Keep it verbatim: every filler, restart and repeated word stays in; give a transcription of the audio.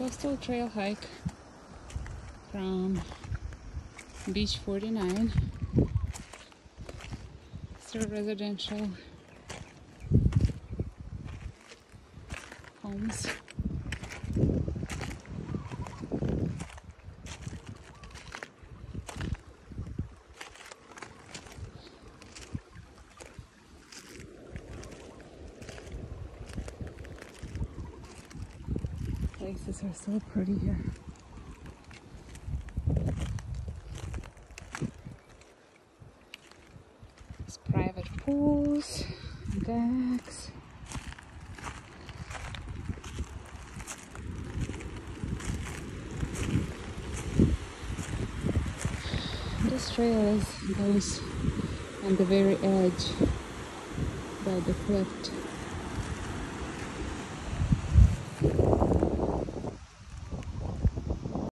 coastal trail hike from Beach forty-nine through residential homes. Places are so pretty here. There's private pools, decks. This trail is, goes on the very edge by the cliff.